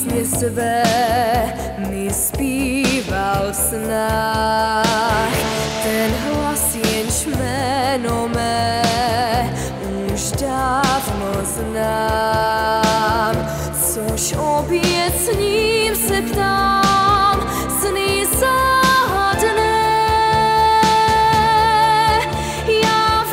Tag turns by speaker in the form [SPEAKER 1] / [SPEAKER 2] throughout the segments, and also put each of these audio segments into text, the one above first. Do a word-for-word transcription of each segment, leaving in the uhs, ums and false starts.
[SPEAKER 1] písně své mi zpíval v snách. Ten hlas, jenž jméno mé už dávno znám, což opět s ním se ptám, sny zádné. Já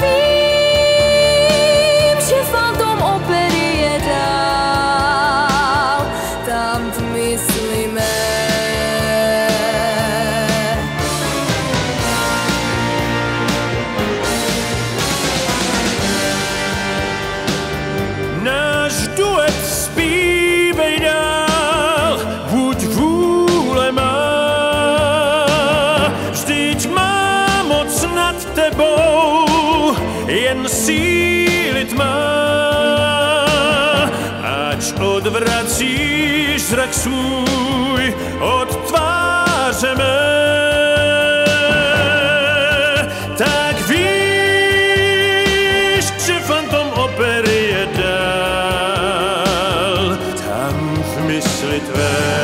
[SPEAKER 1] vím, že fantom opery je dál, tam v mysli mé.
[SPEAKER 2] Náš duet zpívej dál, buď vůle má, vždyť má moc nad tebou, jen síly tmá. Ač odvracíš zrak svůj od tváře mé, tak víš, že fantom opery je dál, tam v mysli tvé.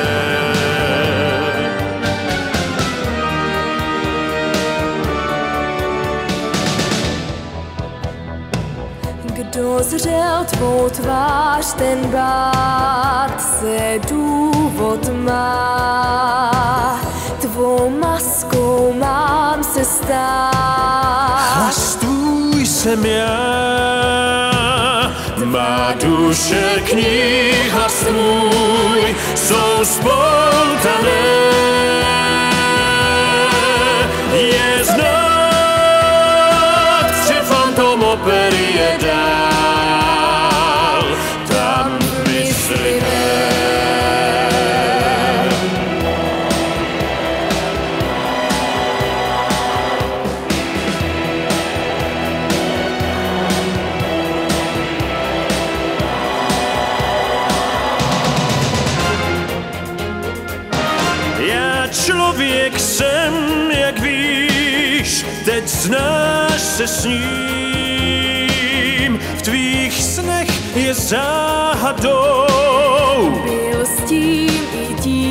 [SPEAKER 1] Kdo zřel tvou tvář, ten bát se důvod má. Tvou maskou mám se stát.
[SPEAKER 2] Hlas tvůj jsem já, má duše knih, hlas tvůj jsou spoltané. Je znát, že fantom opery je dál, tam v mysli mé. Já člověk jsem, jak víš, teď znáš se s ním, v tvých snech je záhadou.
[SPEAKER 1] Byl s tím i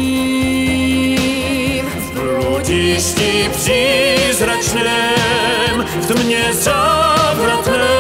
[SPEAKER 1] tím,
[SPEAKER 2] V bludišti přízračném, v tmě závratné.